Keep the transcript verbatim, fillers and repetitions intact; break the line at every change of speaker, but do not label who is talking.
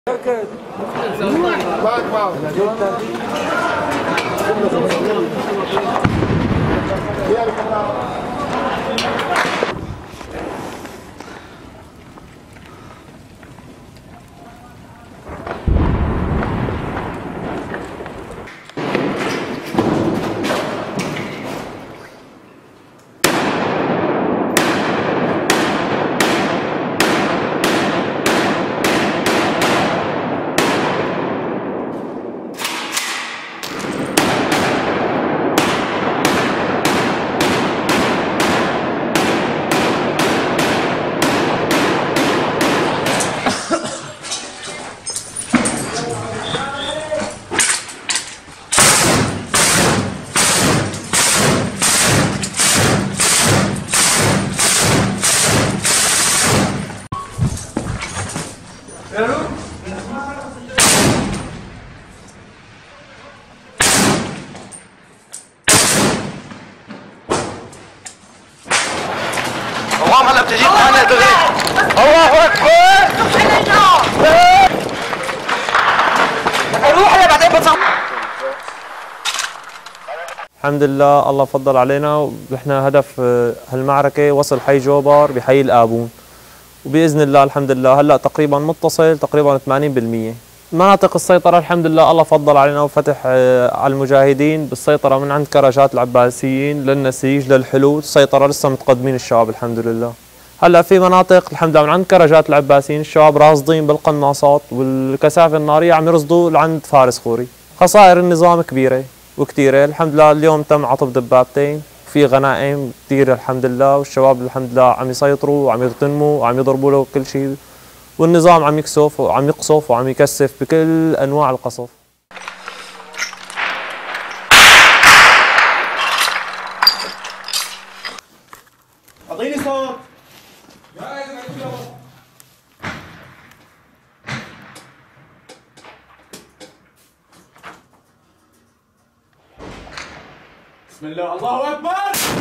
معك معك
اللهم هلا بتجي ثانية دغري. الله أكبر. روح يا بعدين بتصح.
الحمد لله الله فضل علينا، ونحن هدف هالمعركة وصل حي جوبر بحي الآبون، وبإذن الله الحمد لله هلا تقريبا متصل تقريبا ثمانين بالمئة. مناطق السيطرة الحمد لله الله فضل علينا وفتح على المجاهدين بالسيطرة من عند كراجات العباسيين للنسيج للحلول، السيطرة لسه متقدمين الشباب الحمد لله. هلا في مناطق الحمد لله من عند كراجات العباسيين الشباب راصدين بالقناصات والكثافة النارية عم يرصدوا لعند فارس خوري. خسائر النظام كبيرة وكثيرة الحمد لله، اليوم تم عطف دبابتين، في غنائم كثير الحمد لله، والشباب الحمد لله عم يسيطروا وعم يغتنموا وعم يضربوا له كل شيء، والنظام عم يكسف وعم يقصف وعم يكثف بكل انواع القصف.
اعطيني صوت. بسم الله الله اكبر.